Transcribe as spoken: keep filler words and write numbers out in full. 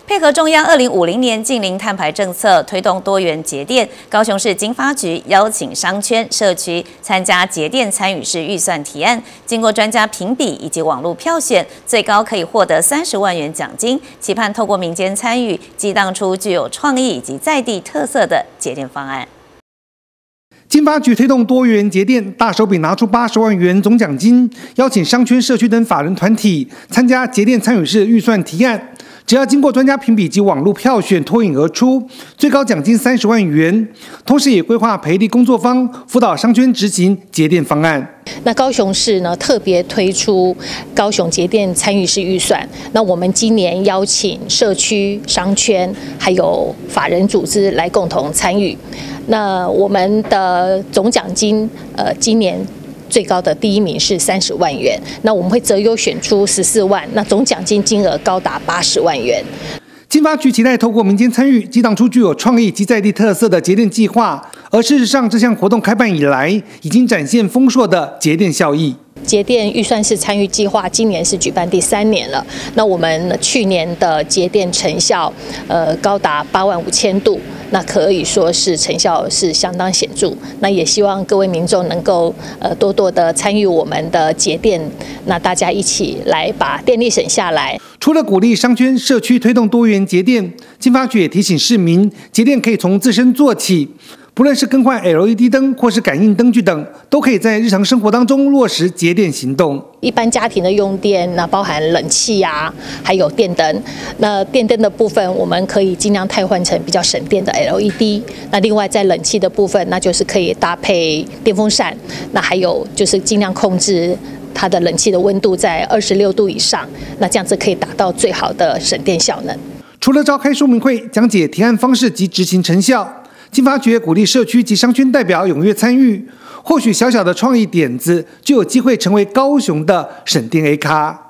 配合中央二零五零年净零碳排政策，推动多元节电，高雄市经发局邀请商圈、社区参加节电参与式预算提案，经过专家评比以及网络票选，最高可以获得三十万元奖金。期盼透过民间参与，激荡出具有创意以及在地特色的节电方案。 经发局推动多元节电，大手笔拿出八十万元总奖金，邀请商圈、社区等法人团体参加节电参与式预算提案。只要经过专家评比及网络票选脱颖而出，最高奖金三十万元。同时也规划培力工作坊，辅导商圈执行节电方案。 那高雄市呢特别推出高雄节电参与式预算。那我们今年邀请社区、商圈还有法人组织来共同参与。那我们的总奖金，呃，今年最高的第一名是三十万元。那我们会择优选出十四万，那总奖金金额高达八十万元。 经发局期待透过民间参与，激荡出具有创意及在地特色的节电计划。而事实上，这项活动开办以来，已经展现丰硕的节电效益。 节电预算式参与计划今年是举办第三年了。那我们去年的节电成效，呃，高达八万五千度，那可以说是成效是相当显著。那也希望各位民众能够呃多多的参与我们的节电，那大家一起来把电力省下来。 除了鼓励商圈、社区推动多元节电，经发局也提醒市民，节电可以从自身做起。 不论是更换 L E D 灯或是感应灯具等，都可以在日常生活当中落实节电行动。 一般家庭的用电，那包含冷气啊，还有电灯。那电灯的部分，我们可以尽量汰换成比较省电的 L E D。那另外在冷气的部分，那就是可以搭配电风扇。那还有就是尽量控制它的冷气的温度在二十六度以上。那这样子可以达到最好的省电效能。 除了召开说明会，讲解提案方式及执行成效。 经发局鼓励社区及商圈代表踊跃参与，或许小小的创意点子就有机会成为高雄的省电 A 咖。